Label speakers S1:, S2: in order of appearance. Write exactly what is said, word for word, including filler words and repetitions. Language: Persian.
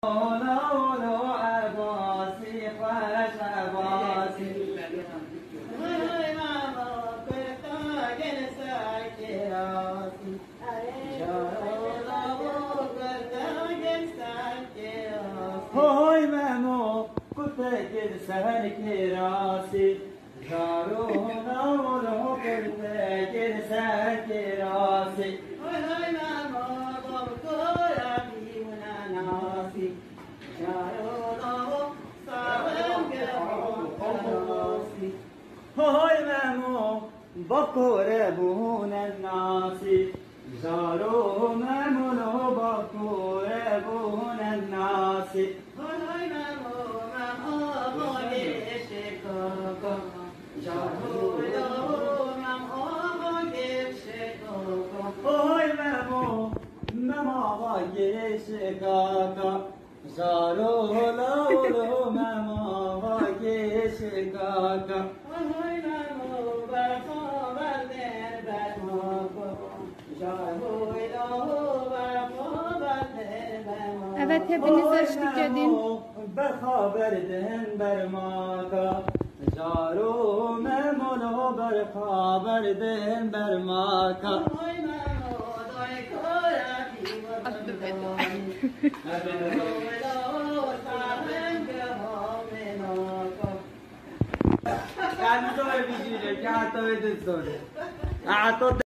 S1: های ممو کته گل سهر کی راسی جارو نورو کته گل سهر کی راسی های های ممو گم کویا بیونا ناسی جارو نورو ساهم گراسی های ممو بکور بون ناسی جارو ممو بکور بون ناسی های ممو مما گیش کاکا زارو لولو مما گیش کاکا های ممو برخوابر در برماکا زارو لولو برخوابر در برماکا
S2: Evet, hepiniz eşlik edin.
S1: بخابر دهن برماکا زارو ممو برخابر دهن برماکا Canto e vigile, canto e tesoro.